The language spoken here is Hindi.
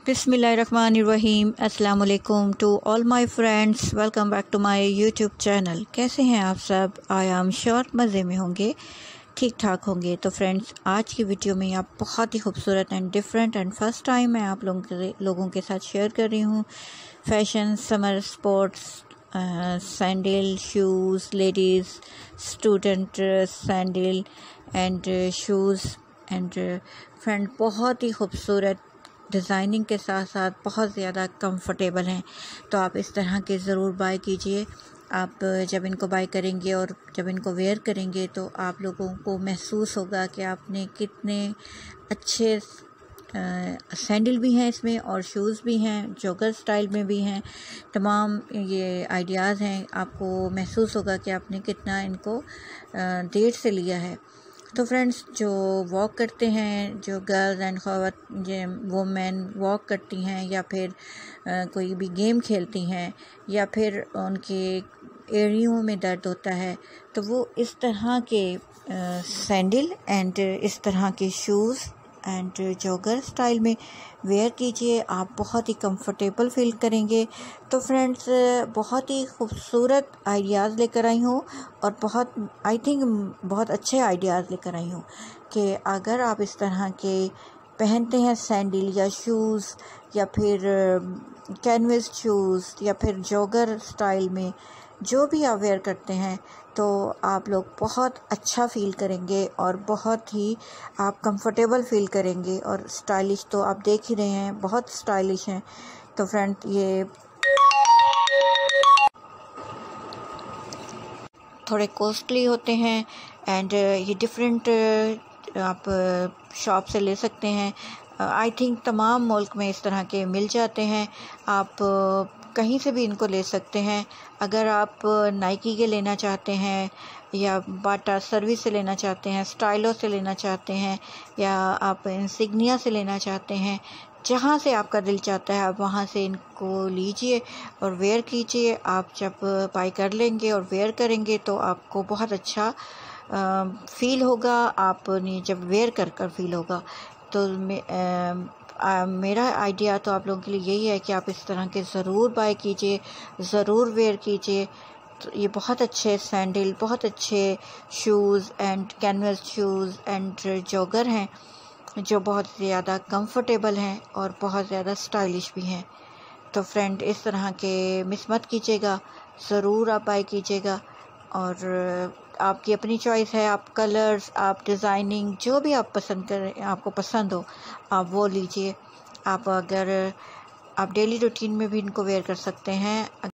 बिस्मिल्लाहिर्रहमानिर्रहीम। अस्सलाम वालेकुम to all my friends, welcome back to my YouTube channel. कैसे हैं आप सब? आई एम श्योर मज़े में होंगे, ठीक ठाक होंगे। तो फ्रेंड्स, आज की वीडियो में आप बहुत ही खूबसूरत and different and first time मैं आप लोगों के साथ शेयर कर रही हूँ fashion summer sports sandal shoes, ladies student sandal and shoes and friend बहुत ही खूबसूरत डिज़ाइनिंग के साथ साथ बहुत ज़्यादा कंफर्टेबल हैं। तो आप इस तरह के ज़रूर बाय कीजिए। आप जब इनको बाय करेंगे और जब इनको वेयर करेंगे तो आप लोगों को महसूस होगा कि आपने कितने अच्छे सैंडल भी हैं इसमें और शूज़ भी हैं, जॉगर स्टाइल में भी हैं। तमाम ये आइडियाज़ हैं, आपको महसूस होगा कि आपने कितना इनको देर से लिया है। तो फ्रेंड्स, जो वॉक करते हैं, जो गर्ल्स एंड वोमेन वॉक करती हैं या फिर कोई भी गेम खेलती हैं या फिर उनके एड़ियों में दर्द होता है, तो वो इस तरह के सैंडल एंड इस तरह के शूज़ एंड जॉगर स्टाइल में वेयर कीजिए। आप बहुत ही कंफर्टेबल फील करेंगे। तो फ्रेंड्स, बहुत ही खूबसूरत आइडियाज़ लेकर आई हूँ और आई थिंक बहुत अच्छे आइडियाज़ लेकर आई हूँ कि अगर आप इस तरह के पहनते हैं सैंडल या शूज़ या फिर कैनवस शूज़ या फिर जॉगर स्टाइल में जो भी आप वेयर करते हैं, तो आप लोग बहुत अच्छा फ़ील करेंगे और बहुत ही आप कंफर्टेबल फ़ील करेंगे। और स्टाइलिश तो आप देख ही रहे हैं, बहुत स्टाइलिश हैं। तो फ्रेंड, ये थोड़े कॉस्टली होते हैं एंड ये डिफरेंट आप शॉप से ले सकते हैं। आई थिंक तमाम मुल्क में इस तरह के मिल जाते हैं। आप कहीं से भी इनको ले सकते हैं। अगर आप नाइकी के लेना चाहते हैं या बाटा सर्विस से लेना चाहते हैं, स्टाइलो से लेना चाहते हैं या आप इंसिग्निया से लेना चाहते हैं, जहाँ से आपका दिल चाहता है आप वहाँ से इनको लीजिए और वेयर कीजिए। आप जब बाय कर लेंगे और वेयर करेंगे तो आपको बहुत अच्छा फ़ील होगा। आपने जब वेयर कर फील होगा तो मेरा आइडिया तो आप लोगों के लिए यही है कि आप इस तरह के ज़रूर बाय कीजिए, ज़रूर वेयर कीजिए। तो ये बहुत अच्छे सैंडल, बहुत अच्छे shoes and canvas shoes and jogger हैं जो बहुत ज़्यादा कंफर्टेबल हैं और बहुत ज़्यादा स्टाइलिश भी हैं। तो फ्रेंड, इस तरह के मिस मत कीजिएगा, ज़रूर आप बाय कीजिएगा। और आपकी अपनी चॉइस है, आप कलर्स, आप डिज़ाइनिंग जो भी आप पसंद करें, आपको पसंद हो आप वो लीजिए। आप डेली रूटीन में भी इनको वेयर कर सकते हैं।